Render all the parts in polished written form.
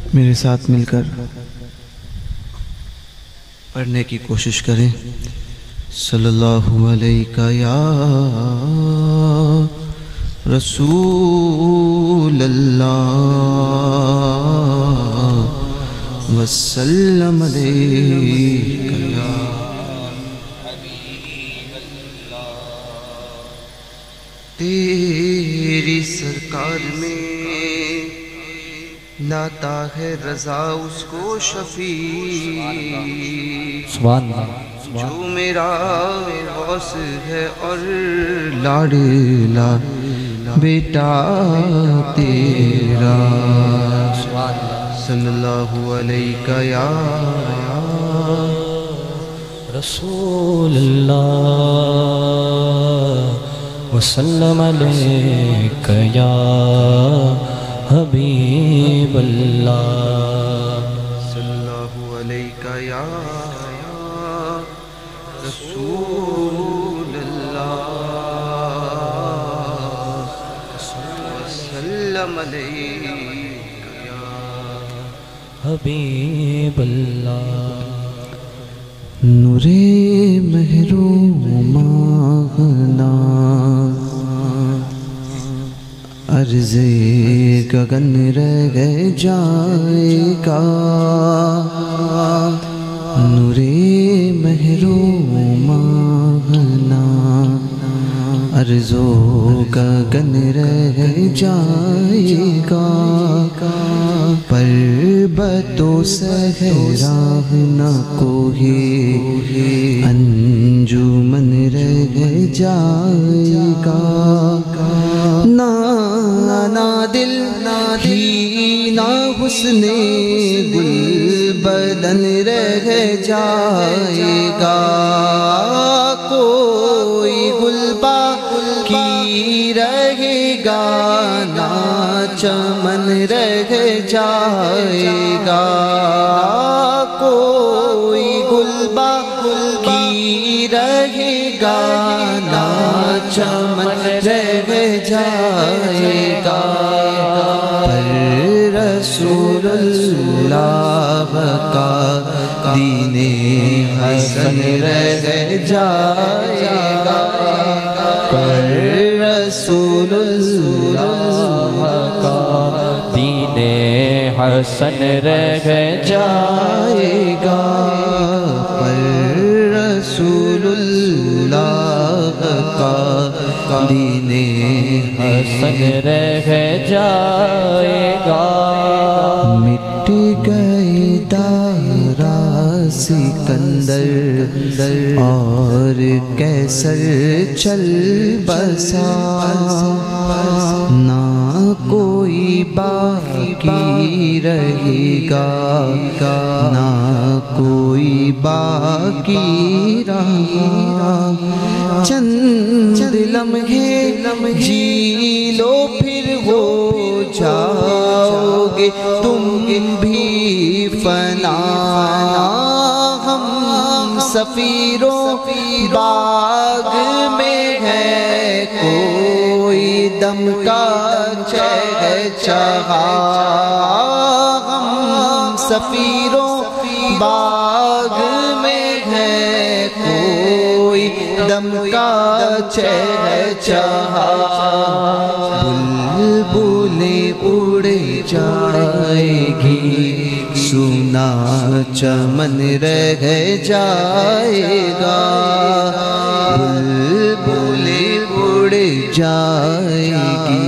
میرے ساتھ مل کر پڑھنے کی کوشش کریں۔ صلی اللہ علیہ یا رسول اللہ وسلم علیہ یا حبیب اللہ۔ تیری سرکار میں لاتا ہے رضا اس کو شفیع، جو میرا غوث ہے اور لاڈلا بیٹا تیرا۔ صلی اللہ علیہ یا رسول اللہ وسلم علیک یا حبیب اللہ۔ صلی اللہ علیہ یا رسول اللہ وسلم علیہ یا حبیب اللہ۔ نور محروم ماغنا عرض گگن رہ جائے گا، نور محروم ماغنا عرض گگن رہ جائے گا، پربتوں صحرا نہ کوئی انجمن رہ جائے گا، نہ دل ہی نہ حسن گل بدن رہ جائے گا، کوئی گل باقی رہے گا، نہ چمن رہ جائے گا، کوئی گل باقی رہے گا، نہ چمن رہ جائے گا، پر رسول اللہ کا دین حسن رہ جائے گا، پر رسول اللہ کا دین حسن رہ جائے گا، پر رسول اللہ کا دین حسن رہ جائے گا۔ مٹ گئے دارا سکندر اور کیسر چل بسا، نہ کوئی باقی رہے گا، نہ کوئی باقی رہا، چند لمحے جی لو پھر ہو جاؤ گے تم بھی فنا، ہم سفیروں باغ میں ہے کوئی دم کا چہچہا، ہم سفیروں باغ میں ہے کوئی دم کا چہچہا، بلبلیں اڑ جائے گی، سونا چمن رہ جائے گا، بلبلیں اڑ جائے گی،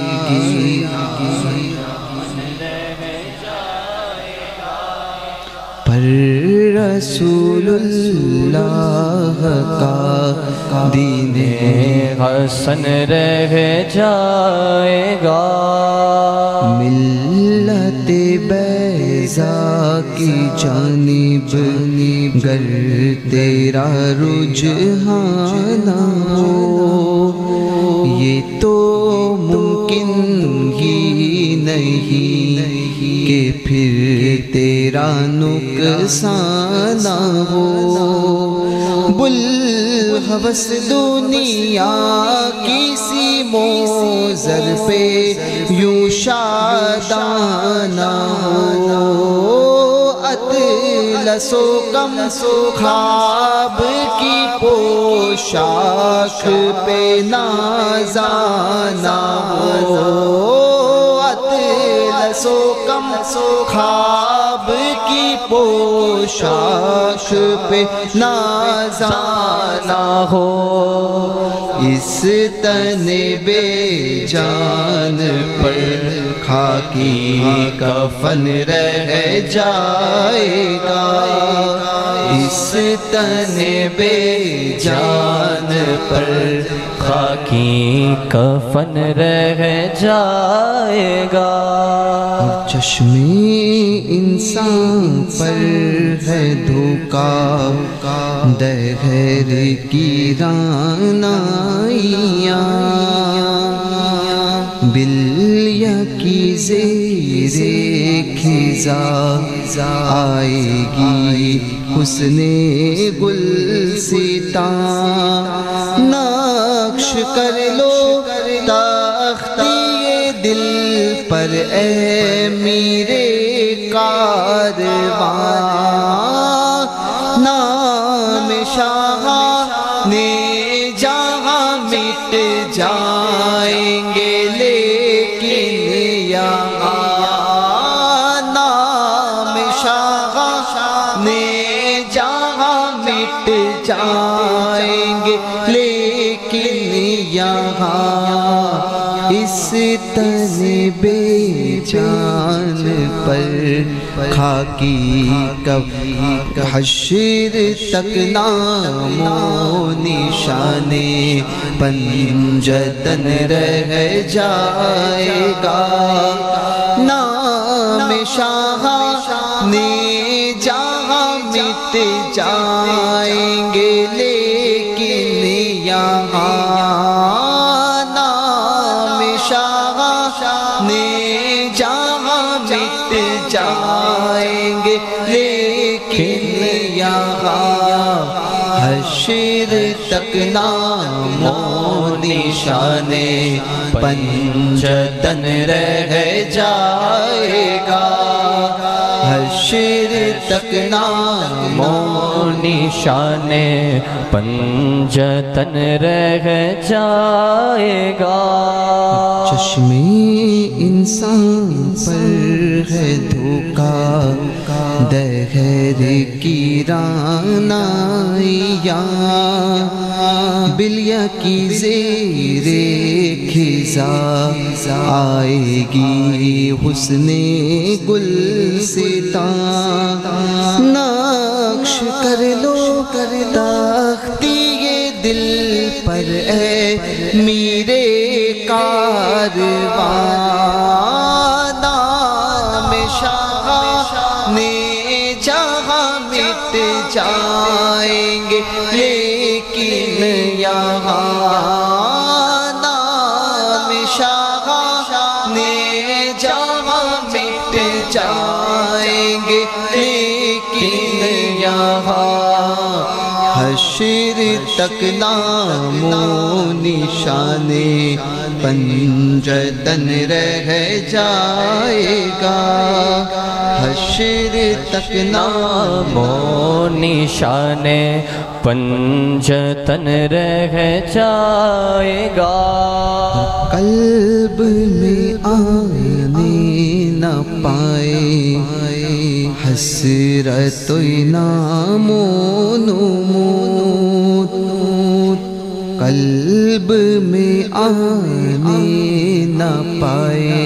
پر رسول اللہ کا دین حسن رہ جائے گا، ملت بیضا کی جانب گر تیرا رجحان ہو، یہ تو ممکن ہی نہیں کہ پھر تیرا نقصان ہو، بلحوث دنیا کسی موزر پہ یوں شادانہ ہو، لسو کم خواب کی پوشاک پہ نازانا ہو اطلس و کم خواب کی پوشاک پہ نازانا ہو اس تن بے جان پر خاکی کفن رہ جائے گا اس تن بے جان پر خاکی کفن رہ جائے گا چشم انسان پر ہے دھوکا دہر کی رانائیاں بلیہ کی زیر خزاں آئے گی حسن گلستان نقش کر لو تختی دل پر اے میرے کاروان نام شاہ نے جہاں مٹ جائیں گے لیکن یہاں نام شاہ نے جہاں مٹ جائیں گے لیکن یہاں اس تن بے جان پر خاکی حشر تک نام و نشان پنجتن رہ جائے گا نام شاہ نے جہاں مٹ جائیں گے لیکن یہاں نام شاہ نے جہاں مٹ جائیں گے لیکن یہاں حشر تک نام و نشان پنجتن رہ جائے گا حشر تک نام و نشان پنجتن رہ جائے گا چشم انسان پر ہے دھوکا دہر کی رانائیاں بلیہ کی زیر خزاں آئے گی حسن گلستان نقش کر لو تختی دل پر اے میرے کاروان نام شاہ نے جہاں مٹ جائیں گے لیکن یہاں نام شاہ نے جہاں مٹ جائیں گے لیکن یہاں حشر تک نام و نشان پنجتن رہ جائے گا حشر تک نام و نشان پنجتن رہ جائے گا قلب میں آنے نہ پائے حسرت نام و نمود قلب میں آنے نہ پائے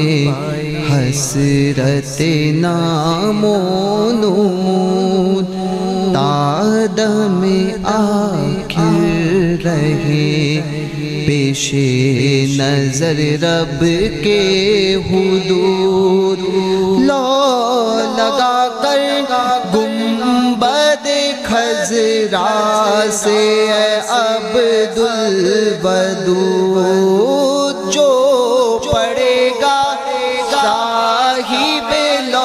حسرت نام و نمود تادم آخر رہے پیش نظر رب کے حدود لو لگا کر گنبد خضرا سے اے عبد الودود جو پڑے گا صاحب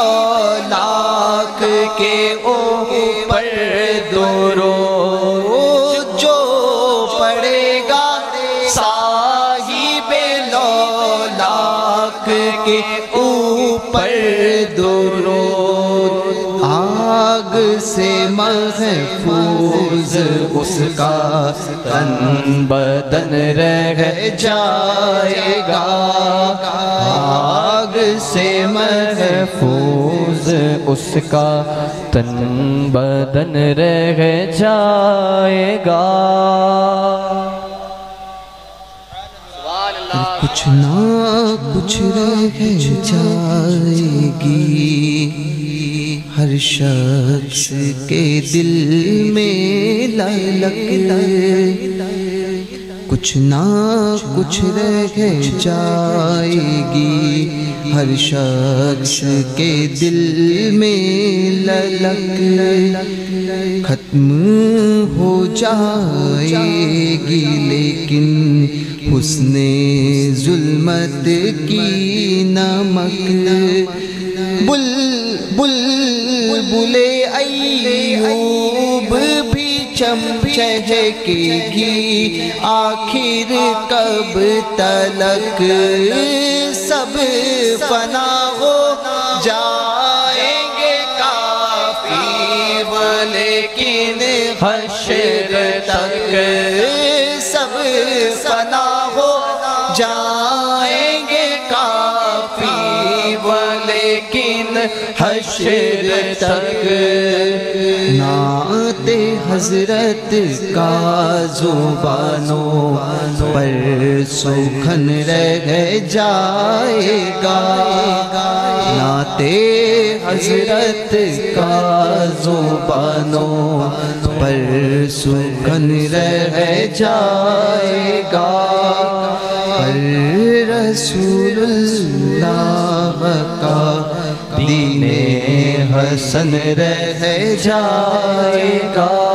لولاک کے اوپر درود جو پڑے گا صاحب لولاک کے اوپر درود آگ سے محفوظ اس کا تن بدن رہ جائے گا، آگ سے محفوظ اس کا تن بدن رہ جائے گا۔ کچھ نہ کچھ رہ جائے گی ہر شخص کے دل میں لالک، کچھ نہ کچھ رہ جائے گی ہر شخص کے دل میں لالک، ختم ہو جائے گی لیکن حسن ظلمت کی نمک، بلبل ایوب بھی چہکے گی، آخر کب تلک سب فنا ہو جائیں گے کافی، لیکن حشر تک سب فنا ہو جائیں گے کافی، لیکن حشر تک نعت حضرت کا زبانوں پر سخن رہ جائے گا، نعت حضرت کا زبانوں پر سخن رہ جائے گا، پر رسول اللہ کا دین حسن رہ جائے گا۔